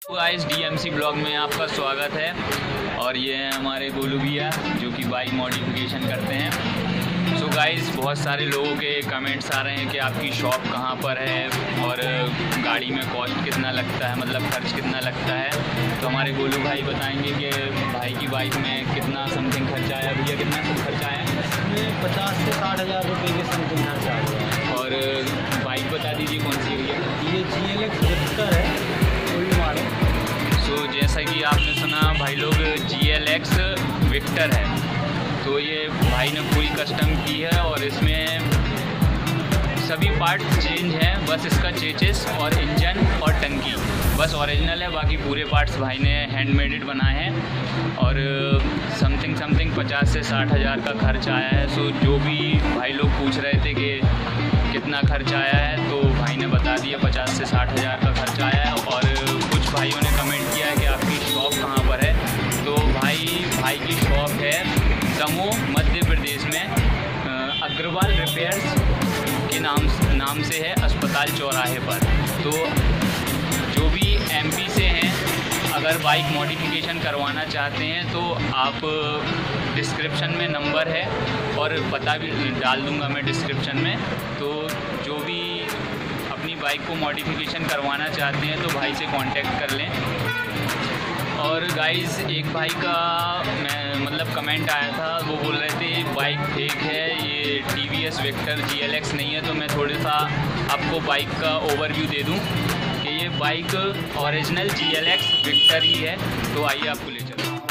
Guys DMC blog में आपका स्वागत है। और ये हैं हमारे गोलू भैया जो कि बाइक मॉडिफिकेशन करते हैं। सो गाइस बहुत सारे लोगों के कमेंट्स आ रहे हैं कि आपकी शॉप कहाँ पर है और गाड़ी में कॉस्ट कितना लगता है, मतलब खर्च कितना लगता है। तो हमारे गोलू भाई बताएंगे कि भाई की बाइक में कितना समथिंग खर्चा आया। भैया कितना सब खर्चा आया? इसमें 50 से 60 हज़ार रुपये के समथिंग खर्चा आया। और बाइक बता दीजिए कौन सी है भैया? ये GLX विक्टर है, कोई मॉडल। तो जैसा कि आपने सुना भाई लोग, GLX विक्टर है। तो ये भाई ने पूरी कस्टम की है और इसमें सभी पार्ट चेंज हैं, बस इसका चेचिस और इंजन और टंकी बस ओरिजिनल है। बाकी पूरे पार्ट्स भाई ने हैंडमेडेड बनाए हैं और समथिंग 50 से 60 हज़ार का खर्च आया है। सो जो भी भाई लोग पूछ रहे थे कि कितना खर्च आया है, तो भाई ने बता दिया 50 से 60 हज़ार का खर्च आया है। और कुछ भाइयों ने कमेंट किया है कि आपकी शॉप कहाँ पर है। तो भाई की शॉप है दमोह मध्य प्रदेश में, अग्रवाल रिपेयर्स के नाम से है, अस्पताल चौराहे पर। तो जो भी MP से हैं, अगर बाइक मॉडिफिकेशन करवाना चाहते हैं तो आप डिस्क्रिप्शन में नंबर है और पता भी डाल दूंगा मैं डिस्क्रिप्शन में। तो जो भी अपनी बाइक को मॉडिफिकेशन करवाना चाहते हैं तो भाई से कांटेक्ट कर लें। और गाइस एक भाई का मतलब कमेंट आया था, वो बोल रहे थे बाइक फेक है, ये TVS विक्टर GLX नहीं है। तो मैं थोड़ा सा आपको बाइक का ओवरव्यू दे दूं कि ये बाइक ओरिजिनल GLX विक्टर ही है। तो आइए आपको ले चलते हैं।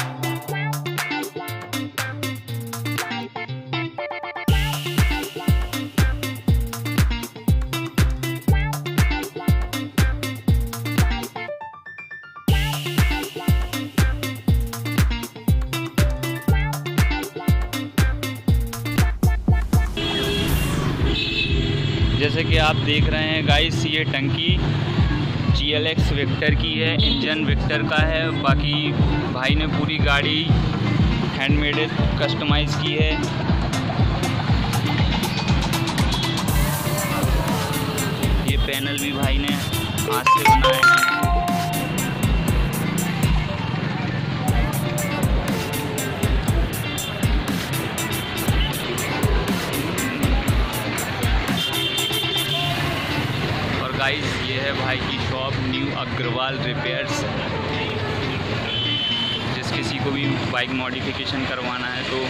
जैसे कि आप देख रहे हैं गाइस, ये टंकी GLX विक्टर की है, इंजन विक्टर का है। बाकी भाई ने पूरी गाड़ी हैंडमेड कस्टमाइज़ की है। ये पैनल भी भाई ने हाथ से बनाए हैं। गाइस ये है भाई की शॉप न्यू अग्रवाल रिपेयर्स। जिस किसी को भी बाइक मॉडिफिकेशन करवाना है तो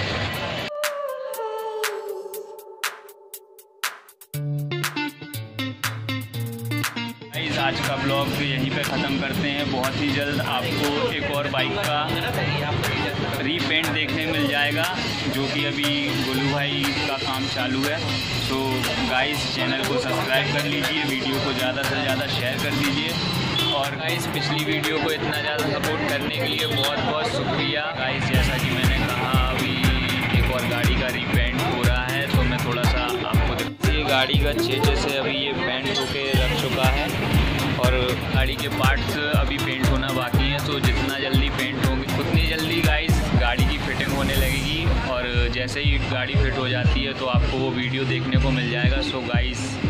गाइस आज का ब्लॉग यहीं पे ख़त्म करते हैं। बहुत ही जल्द आपको एक और बाइक का रीपेंट देखने मिल जाएगा, जो कि अभी गोलू भाई का काम चालू है। तो गाइस चैनल को सब्सक्राइब कर लीजिए, वीडियो को ज़्यादा से ज़्यादा शेयर कर दीजिए। और गाइस पिछली वीडियो को इतना ज़्यादा सपोर्ट करने के लिए बहुत बहुत शुक्रिया। गाइस जैसा कि मैंने कहा, अभी एक और गाड़ी का रीपेंट हो रहा है, तो मैं थोड़ा सा आपको ये गाड़ी का चेचिस से अभी ये पेंट होके रख चुका है और गाड़ी के पार्ट्स अभी पेंट होना बाकी है। तो जितना जल्दी पेंट होंगे उतनी जल्दी गाइस गाड़ी की फिटिंग होने लगेगी। और जैसे ही गाड़ी फिट हो जाती है तो आपको वो वीडियो देखने को मिल जाएगा। So guys